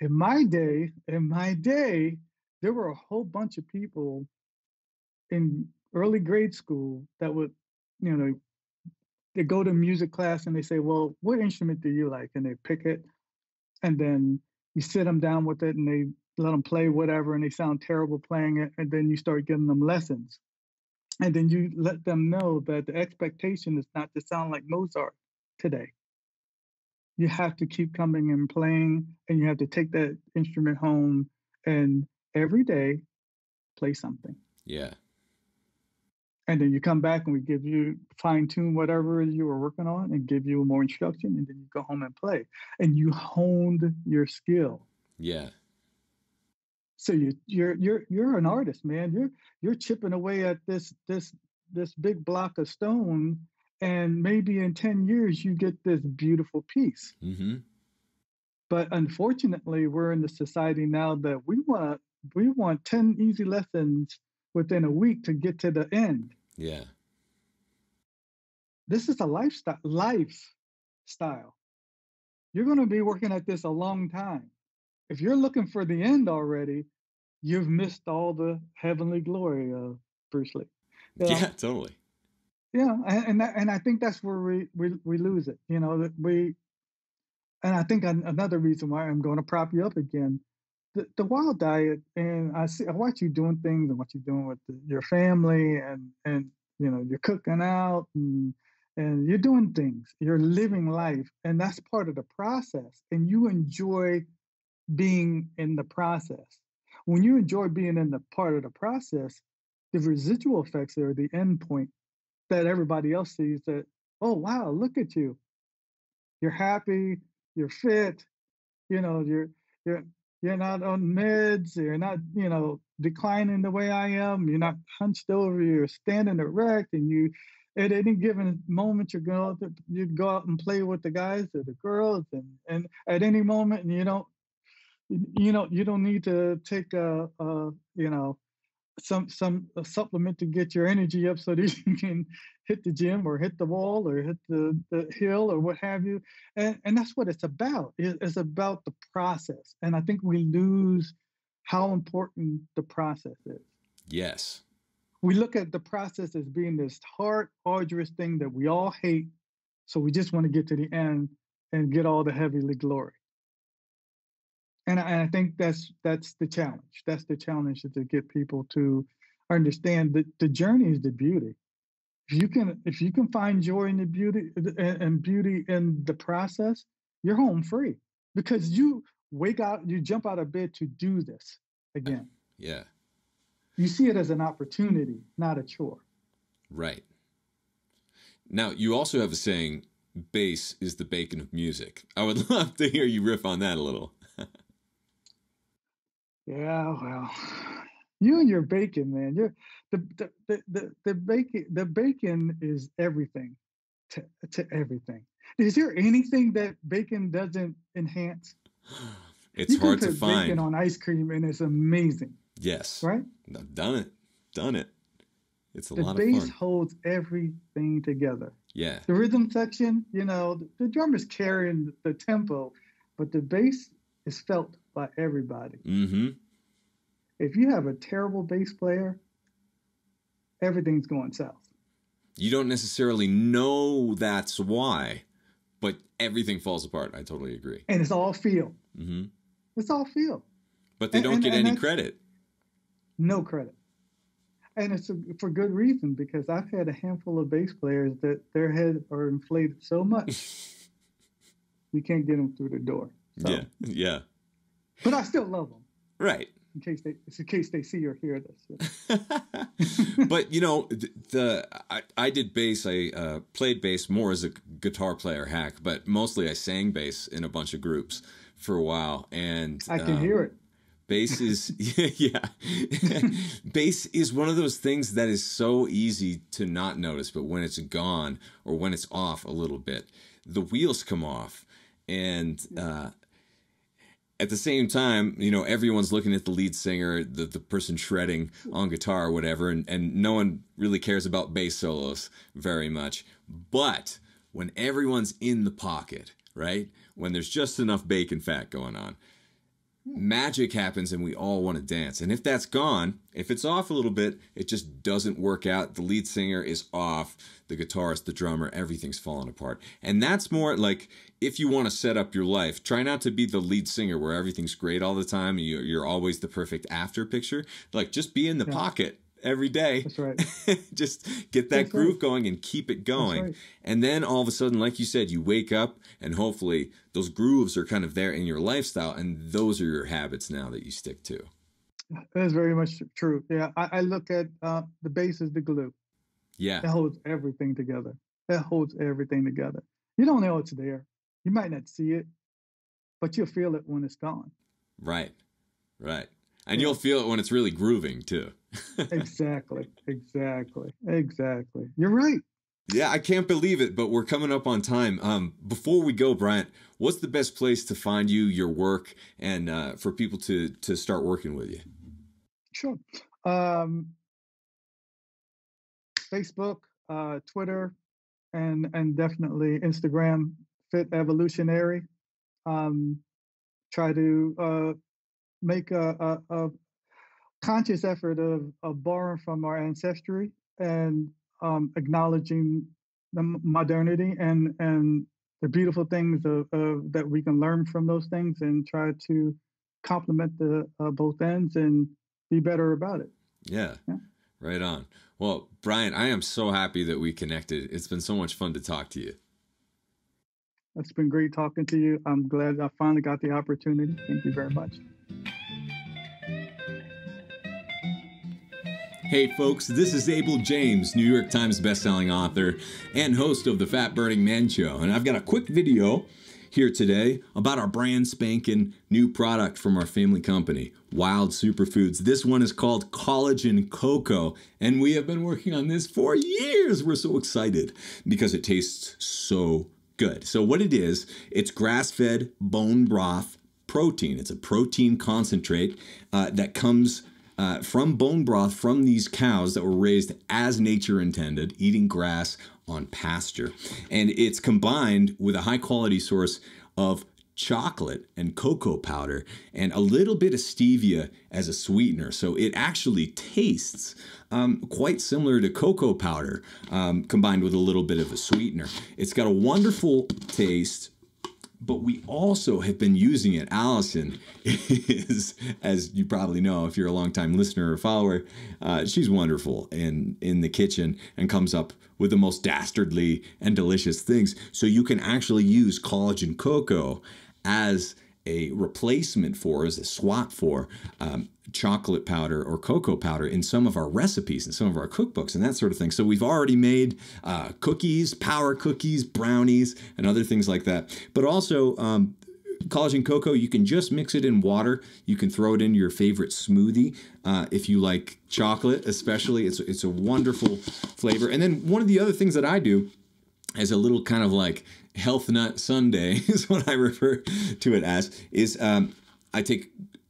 In my day, there were a whole bunch of people in early grade school that would, you know, they go to music class and they say, "Well, what instrument do you like?" And they pick it, and then you sit them down with it, and they let them play whatever, and they sound terrible playing it, and then you start giving them lessons, and then you let them know that the expectation is not to sound like Mozart today. You have to keep coming and playing, and you have to take that instrument home and every day play something. Yeah. And then you come back and we give you fine tune whatever you were working on and give you more instruction, and then you go home and play. And you honed your skill. Yeah. So you're an artist, man. You're chipping away at this big block of stone, and maybe in 10 years you get this beautiful piece. Mm-hmm. But unfortunately, we're in the society now that we want 10 easy lessons within a week to get to the end. Yeah. This is a lifestyle. You're going to be working at this a long time. If you're looking for the end already, you've missed all the heavenly glory of Bruce Lee. You Yeah, know? totally. Yeah, and I think that's where we lose it. You know, that we and I think another reason why I'm going to prop you up again, the wild diet, and I watch you doing things and what you're doing with your family, and you know, you're cooking out, and you're doing things, you're living life, and that's part of the process, and you enjoy being in the process. When you enjoy being in the part of the process, the residual effects are the end point that everybody else sees, that, oh wow, look at you, you're happy, you're fit, you know, you're you're not on meds, you're not, you know, declining the way I am, you're not hunched over, you're standing erect, and at any given moment, you go out and play with the guys or the girls, and at any moment, and you don't need to take some a supplement to get your energy up so that you can hit the gym or hit the wall or hit the hill or what have you. And that's what it's about. It's about the process. And I think we lose how important the process is. Yes. We look at the process as being this hard, arduous thing that we all hate. So we just want to get to the end and get all the heavenly glory. And I think that's the challenge. That's the challenge, is to get people to understand that the journey is the beauty. If you can find joy in the beauty and beauty in the process, you're home free, because you jump out of bed to do this again. Yeah. You see it as an opportunity, not a chore. Right. Now, you also have a saying, bass is the bacon of music. I would love to hear you riff on that a little. Yeah, well, you and your bacon, man. The bacon is everything to everything. Is there anything that bacon doesn't enhance? It's hard to find. Bacon on ice cream, and it's amazing. Yes. Right? I've done it. It's a lot of fun. The bass holds everything together. Yeah. The rhythm section, the drummer's carrying the tempo, but the bass is felt by everybody. Mm-hmm. If you have a terrible bass player, everything's going south. You don't necessarily know that's why, but everything falls apart. I totally agree. And it's all feel. Mm-hmm. It's all feel. But they don't get any credit. No credit. And it's for good reason, because I've had a handful of bass players that their heads are inflated so much, you can't get them through the door. So. Yeah. But I still love them. Right. In case they see or hear this. But I did bass. I played bass more as a guitar player hack, but mostly I sang bass in a bunch of groups for a while. And I can hear it. Bass is bass is one of those things that is so easy to not notice, but when it's gone or when it's off a little bit, the wheels come off. And at the same time, everyone's looking at the lead singer, the person shredding on guitar or whatever, and no one really cares about bass solos very much. But when everyone's in the pocket, right, when there's just enough bacon fat going on, magic happens and we all want to dance. And if that's gone, if it's off a little bit, it just doesn't work out. The lead singer is off, the guitarist, the drummer, everything's falling apart. And that's more like, if you want to set up your life, try not to be the lead singer where everything's great all the time and you're always the perfect after picture. Like, just be in the pocket every day. That's right. Just get that groove going and keep it going. Right. And then all of a sudden, like you said, you wake up and hopefully those grooves are kind of there in your lifestyle, and those are your habits now that you stick to. That is very much true. Yeah, I look at the bass as the glue. Yeah. It holds everything together. It holds everything together. You don't know it's there. You might not see it, but you'll feel it when it's gone. Right. And you'll feel it when it's really grooving too. Exactly. You're right. Yeah, I can't believe it, but we're coming up on time. Before we go, Bryant, what's the best place to find you, your work, and for people to start working with you? Sure. Facebook, Twitter, and definitely Instagram, Fit Evolutionary. Try to make a conscious effort of borrowing from our ancestry and acknowledging the modernity and the beautiful things that we can learn from those things, and try to complement the both ends and be better about it. Yeah. Right on. Well, Bryant, I am so happy that we connected. It's been so much fun to talk to you. It's been great talking to you. I'm glad I finally got the opportunity. Thank you very much. Hey folks, this is Abel James, New York Times bestselling author and host of the Fat Burning Man Show. And I've got a quick video here today about our brand spanking new product from our family company, Wild Superfoods. This one is called Collagen Cocoa, and we have been working on this for years. We're so excited because it tastes so good. So what it is, it's grass-fed bone broth protein. It's a protein concentrate that comes from bone broth from these cows that were raised as nature intended, eating grass on pasture. And it's combined with a high quality source of chocolate and cocoa powder and a little bit of stevia as a sweetener. So it actually tastes quite similar to cocoa powder combined with a little bit of a sweetener. It's got a wonderful taste, but we also have been using it. Allison is, as you probably know, if you're a longtime listener or follower, she's wonderful in the kitchen and comes up with the most dastardly and delicious things. So you can actually use collagen cocoa as a replacement for, as a swap for chocolate powder or cocoa powder in some of our recipes and some of our cookbooks and that sort of thing. So we've already made cookies, power cookies, brownies, and other things like that. But also collagen cocoa, you can just mix it in water. You can throw it in your favorite smoothie if you like chocolate, especially. It's a wonderful flavor. And then one of the other things that I do as a little kind of like health nut sundae is what I refer to it as, is I take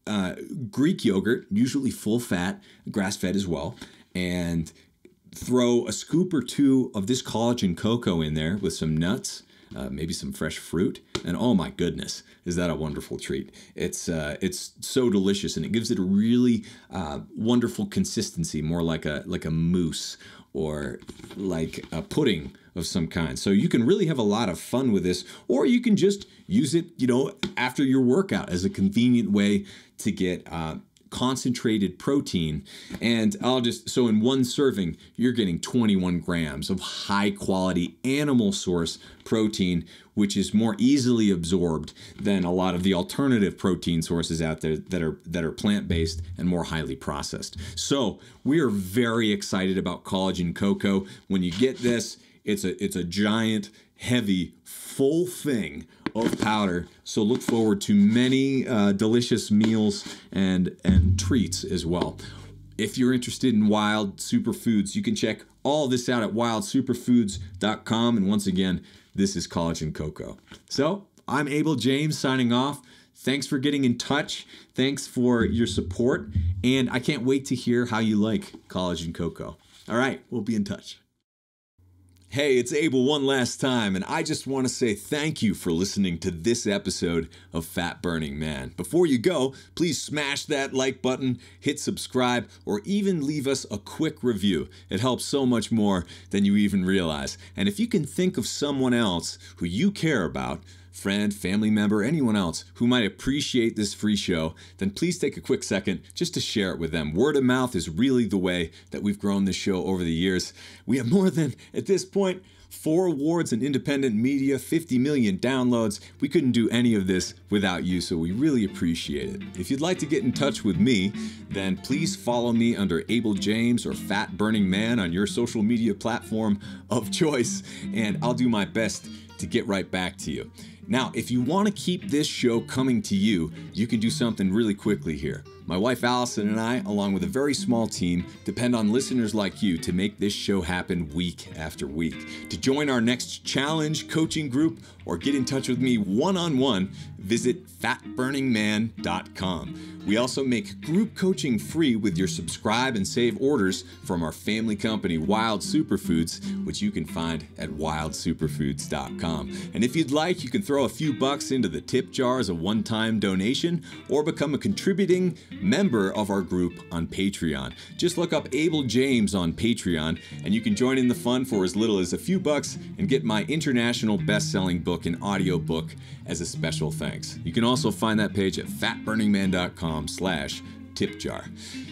Greek yogurt, usually full fat, grass-fed as well, and throw a scoop or two of this collagen cocoa in there with some nuts, maybe some fresh fruit, and oh my goodness, is that a wonderful treat. It's so delicious, and it gives it a really wonderful consistency, more like a mousse or like a pudding of some kind. So you can really have a lot of fun with this, or you can just use it, after your workout as a convenient way to get concentrated protein. And so in one serving, you're getting 21 grams of high quality animal source protein, which is more easily absorbed than a lot of the alternative protein sources out there that are plant-based and more highly processed. So we are very excited about collagen cocoa. When you get this, it's a giant, heavy, full thing of powder. So look forward to many delicious meals and treats as well. If you're interested in Wild Superfoods, you can check all this out at wildsuperfoods.com. And once again, this is Collagen Cocoa. So I'm Abel James signing off. Thanks for getting in touch. Thanks for your support. And I can't wait to hear how you like Collagen Cocoa. All right, we'll be in touch. Hey, it's Abel one last time, and I just want to say thank you for listening to this episode of Fat Burning Man. Before you go, please smash that like button, hit subscribe, or even leave us a quick review. It helps so much more than you even realize. And if you can think of someone else who you care about, friend, family member, anyone else who might appreciate this free show, then please take a quick second just to share it with them. Word of mouth is really the way that we've grown this show over the years. We have more than, at this point, 4 awards in independent media, 50 million downloads. We couldn't do any of this without you, so we really appreciate it. If you'd like to get in touch with me, then please follow me under Abel James or Fat Burning Man on your social media platform of choice, and I'll do my best to get right back to you. Now, if you want to keep this show coming to you, you can do something really quickly here. My wife Allison and I, along with a very small team, depend on listeners like you to make this show happen week after week. To join our next challenge, coaching group, or get in touch with me one-on-one, visit fatburningman.com. We also make group coaching free with your subscribe and save orders from our family company, Wild Superfoods, which you can find at wildsuperfoods.com. And if you'd like, you can throw a few bucks into the tip jar as a one-time donation, or become a contributing member of our group on Patreon. Just look up Abel James on Patreon, and you can join in the fun for as little as a few bucks and get my international best-selling book and audiobook as a special thanks. You can also find that page at fatburningman.com/tipjar.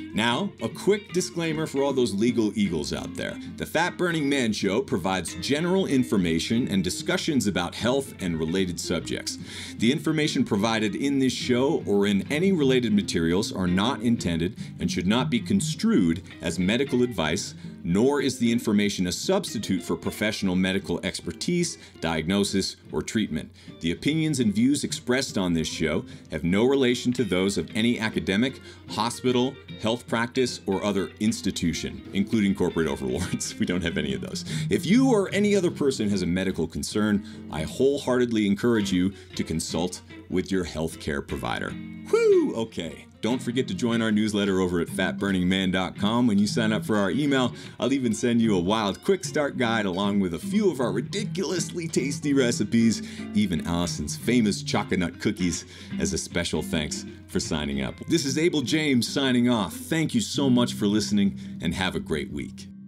Now, a quick disclaimer for all those legal eagles out there. The Fat Burning Man Show provides general information and discussions about health and related subjects. The information provided in this show or in any related materials are not intended and should not be construed as medical advice, nor is the information a substitute for professional medical expertise, diagnosis, or treatment. The opinions and views expressed on this show have no relation to those of any academic, hospital, health practice, or other institution, including corporate overlords. We don't have any of those. If you or any other person has a medical concern, I wholeheartedly encourage you to consult with your healthcare provider. Whew! Okay. Don't forget to join our newsletter over at fatburningman.com. When you sign up for our email, I'll even send you a wild quick start guide along with a few of our ridiculously tasty recipes, even Allison's famous chocolate cookies, as a special thanks for signing up. This is Abel James signing off. Thank you so much for listening and have a great week.